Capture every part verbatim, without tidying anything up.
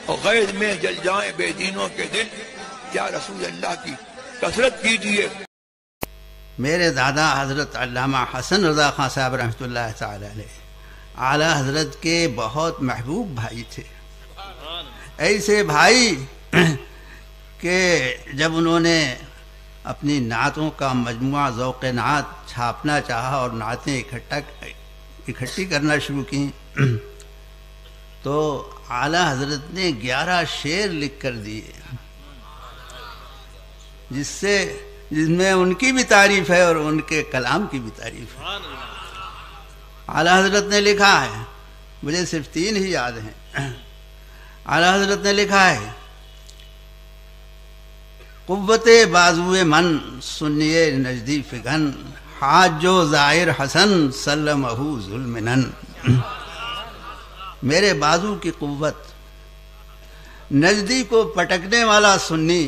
اور غیر میں جل جائیں بے دینوں کے دل، کیا رسول اللہ کی کثرت کیجیے۔ میرے دادا حضرت علامہ حسن رضا خان صاحب رحمۃ اللہ تعالی علیہ اعلیٰ حضرت کے بہت محبوب بھائی تھے، ایسے بھائی کہ جب انہوں نے اپنی نعتوں کا مجموعہ ذوق نعت چھاپنا چاہا اور نعتیں اکٹھا اکٹھی کرنا شروع کی تو اعلیٰ حضرت نے گیارہ شعر لکھ کر دیے، جس سے جس میں ان کی بھی تعریف ہے اور ان کے کلام کی بھی تعریف ہے۔ اعلیٰ حضرت نے لکھا ہے، مجھے صرف تین ہی یاد ہیں۔ اعلیٰ حضرت نے لکھا ہے، قوت بازوئے من سنیے نجدی فگن، حاج جو زائر حسن سلمہ ذوالمنن۔ میرے بازو کی قوت، نجدی کو پٹکنے والا سنی،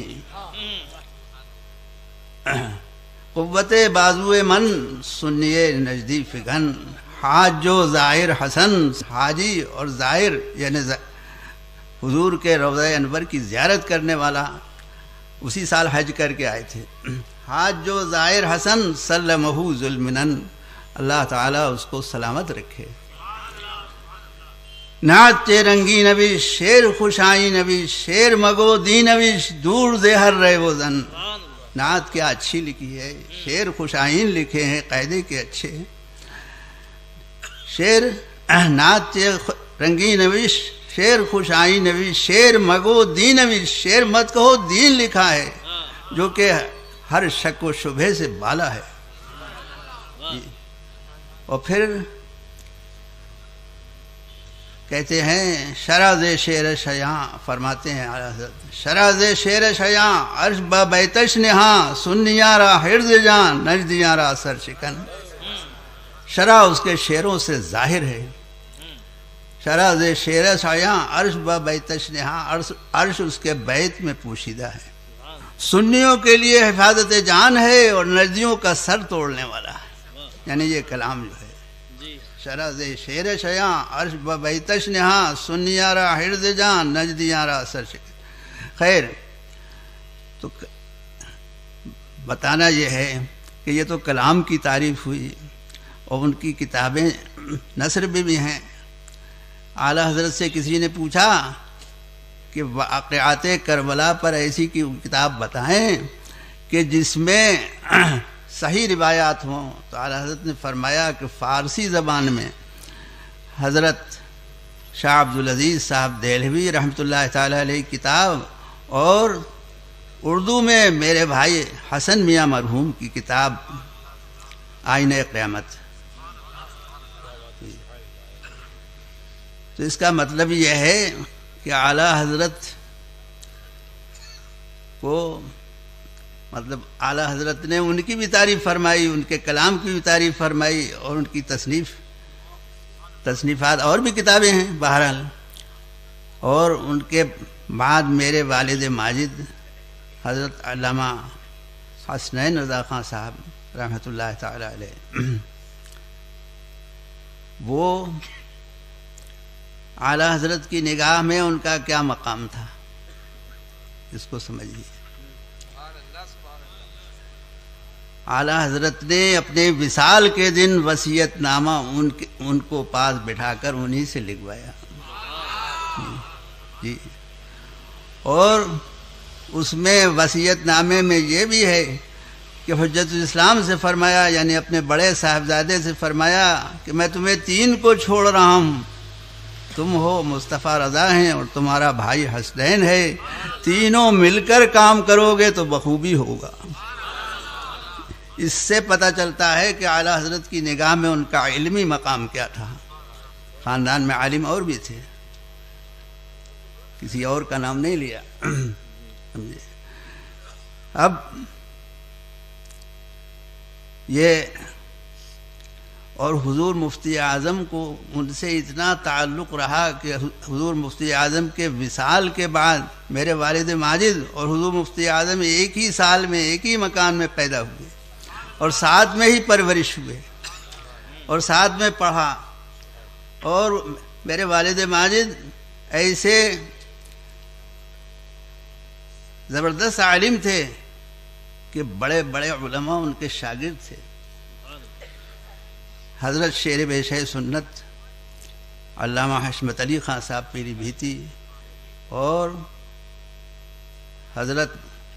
قوت بازوئے من سنیے نجدی فگن، حاج جو زائر حسن، حاجی اور زائر یعنی حضور کے روضہ انور کی زیارت کرنے والا، اسی سال حج کر کے آئے تھے۔ حاج جو زائر حسن سلمہ ذوالمنن، اللہ تعالیٰ اس کو سلامت رکھے۔ نعت چے رنگی نویش، شیر خوشائی نویش، شیر مگو دی نویش، دور دے ہر رہے وہ زن۔ نعت کیا اچھی لکھی ہے، شیر خوشائین لکھے ہیں، قاعدے کے اچھے۔ شیر نعت چے رنگی نویش، شیر خوشائی نویش، شیر مگو دی نویش، شیر مت کہو دین لکھا ہے جو کہ ہر شک و شبہ سے بالا ہے۔ اور پھر کہتے ہیں شراز شیر شیاں، فرماتے ہیں اعلیٰ حضرت، شراز شیر شیاں عرش با بیتش نہاں، سنیاں را حرز جان، نجدیاں را سر شکن۔ شرع اس کے شیروں سے ظاہر ہے، شراز شیر شیاں عرش با بیتش نہاں، عرش اس کے بیت میں پوشیدہ ہے، سنیوں کے لیے حفاظت جان ہے اور نجدیوں کا سر توڑنے والا ہے۔ یعنی یہ کلام جو ہے، شراز شیر شیاں عرش با بیتش نہاں، سنیاں را حرز جان، نجدیاں را سر شکن۔ خیر، تو بتانا یہ ہے کہ یہ تو کلام کی تعریف ہوئی، اور ان کی کتابیں نثر بھی بھی ہیں۔ اعلیٰ حضرت سے کسی نے پوچھا کہ واقعات کربلا پر ایسی کی کتاب بتائیں کہ جس میں صحیح روایات ہوں، تو اعلیٰ حضرت نے فرمایا کہ فارسی زبان میں حضرت شاہ عبدالعزیز صاحب دہلوی رحمۃ اللہ تعالی علیہ کتاب، اور اردو میں میرے بھائی حسن میاں مرحوم کی کتاب آئینہ قیامت۔ تو اس کا مطلب یہ ہے کہ اعلیٰ حضرت کو مطلب اعلیٰ حضرت نے ان کی بھی تعریف فرمائی، ان کے کلام کی بھی تعریف فرمائی، اور ان کی تصنیف تصنیفات اور بھی کتابیں ہیں بہرحال۔ اور ان کے بعد میرے والد ماجد حضرت علامہ حسنین رضا خان صاحب رحمۃ اللہ تعالی علیہ، وہ اعلیٰ حضرت کی نگاہ میں ان کا کیا مقام تھا، اس کو سمجھیے۔ اعلیٰ حضرت نے اپنے وصال کے دن وصیت نامہ ان کے ان کو پاس بٹھا کر انہی سے لکھوایا جی، اور اس میں وصیت نامے میں یہ بھی ہے کہ حجت الاسلام سے فرمایا، یعنی اپنے بڑے صاحبزادے سے فرمایا کہ میں تمہیں تین کو چھوڑ رہا ہوں، تم ہو مصطفیٰ رضا ہیں اور تمہارا بھائی حسنین ہے، تینوں مل کر کام کرو گے تو بخوبی ہوگا۔ اس سے پتہ چلتا ہے کہ اعلیٰ حضرت کی نگاہ میں ان کا علمی مقام کیا تھا۔ خاندان میں عالم اور بھی تھے، کسی اور کا نام نہیں لیا۔ اب یہ اور حضور مفتی اعظم کو ان سے اتنا تعلق رہا کہ حضور مفتی اعظم کے وصال کے بعد میرے والد ماجد اور حضور مفتی اعظم ایک ہی سال میں ایک ہی مکان میں پیدا ہوئے، اور ساتھ میں ہی پرورش ہوئے، اور ساتھ میں پڑھا۔ اور میرے والد ماجد ایسے زبردست عالم تھے کہ بڑے بڑے علماء ان کے شاگرد تھے. حضرت شیر پیشہ سنت علامہ حشمت علی خان صاحب پیری بھیتی اور حضرت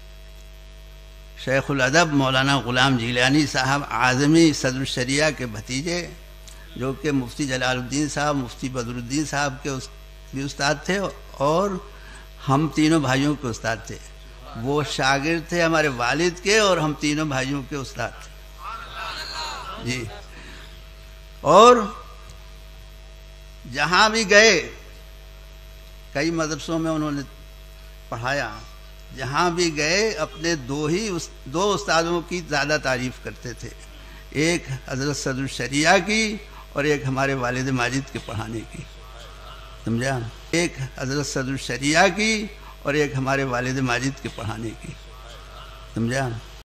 شیخ الادب مولانا غلام جیلانی صاحب اعظمی صدر الشریعہ کے بھتیجے، جو کہ مفتی جلال الدین صاحب، مفتی بدر الدین صاحب کے بھی استاد تھے اور ہم تینوں بھائیوں کے استاد تھے. وہ شاگرد تھے ہمارے والد کے اور ہم تینوں بھائیوں کے استاد تھے جی. اور جہاں بھی گئے کئی مدرسوں میں انہوں نے پڑھایا، جہاں بھی گئے اپنے دو ہی دو استادوں کی زیادہ تعریف کرتے تھے، ایک حضرت صدر الشریعہ کی اور ایک ہمارے والد ماجد کے پڑھانے کی. سمجھا؟ ایک حضرت صدر الشریعہ کی اور ایک ہمارے والد ماجد کے پڑھانے کی. سمجھا؟